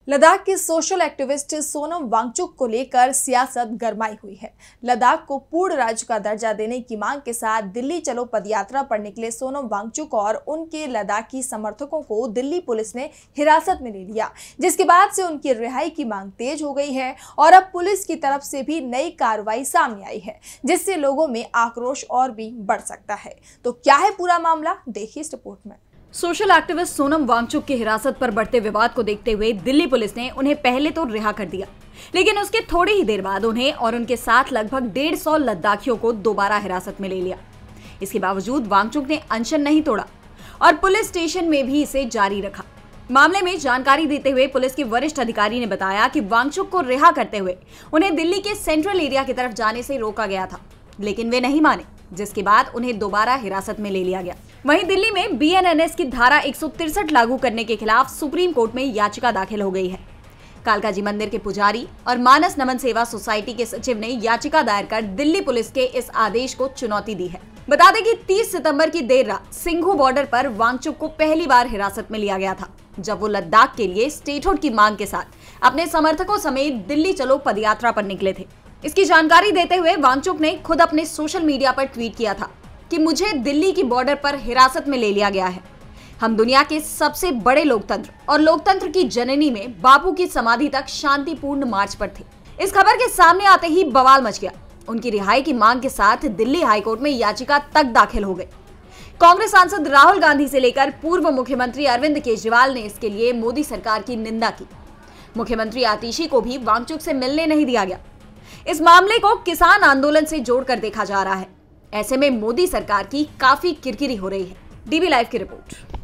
लद्दाख की social activist Sonam Wangchuck को लेकर सियासत गरमाई हुई है। लद्दाख को पूर्ण राज्य का दर्जा देने की मांग के साथ दिल्ली चलो पदयात्रा पर निकले सोनम वांगचुक और उनके लद्दाखी समर्थकों को दिल्ली पुलिस ने हिरासत में ले लिया, जिसके बाद से उनकी रिहाई की मांग तेज हो गई है और अब पुलिस की तरफ से भी नई कार्रवाई सामने आई है, जिससे लोगों में आक्रोश और भी बढ़ सकता है। तो क्या है पूरा मामला, देखिए इस रिपोर्ट में। सोशल एक्टिविस्ट सोनम वांगचुक की हिरासत पर बढ़ते विवाद को देखते हुए दिल्ली पुलिस ने उन्हें पहले तो रिहा कर दिया, लेकिन उसके थोड़ी ही देर बाद उन्हें और उनके साथ लगभग 150 लद्दाखियों को दोबारा हिरासत में ले लिया। इसके बावजूद वांगचुक ने अनशन नहीं तोड़ा और पुलिस स्टेशन में भी इसे जारी रखा। मामले में जानकारी देते हुए पुलिस के वरिष्ठ अधिकारी ने बताया कि वांगचुक को रिहा करते हुए उन्हें दिल्ली के सेंट्रल एरिया की तरफ जाने से रोका गया था, लेकिन वे नहीं माने, जिसके बाद उन्हें दोबारा हिरासत में ले लिया गया। वहीं दिल्ली में बीएनएनएस की धारा 163 लागू करने के खिलाफ सुप्रीम कोर्ट में याचिका दाखिल हो गई है। कालकाजी मंदिर के पुजारी और मानस नमन सेवा सोसाइटी के सचिव ने याचिका दायर कर दिल्ली पुलिस के इस आदेश को चुनौती दी है। बता दें कि 30 सितंबर की देर रात सिंघू बॉर्डर पर वांगचुक को पहली बार हिरासत में लिया गया था, जब वो लद्दाख के लिए स्टेटहुड की मांग के साथ अपने समर्थकों समेत दिल्ली चलो पदयात्रा पर निकले थे। इसकी जानकारी देते हुए वांगचुक ने खुद अपने सोशल मीडिया पर ट्वीट किया था कि मुझे दिल्ली की बॉर्डर पर हिरासत में ले लिया गया है। हम दुनिया के सबसे बड़े लोकतंत्र और लोकतंत्र की जननी में बापू की समाधि तक शांतिपूर्ण मार्च पर थे। इस खबर के सामने आते ही बवाल मच गया। उनकी रिहाई की मांग के साथ दिल्ली हाईकोर्ट में याचिका तक दाखिल हो गई। कांग्रेस सांसद राहुल गांधी से लेकर पूर्व मुख्यमंत्री अरविंद केजरीवाल ने इसके लिए मोदी सरकार की निंदा की। मुख्यमंत्री आतिशी को भी वांगचुक से मिलने नहीं दिया गया। इस मामले को किसान आंदोलन से जोड़कर देखा जा रहा है। ऐसे में मोदी सरकार की काफी किरकिरी हो रही है। डीबी लाइव की रिपोर्ट।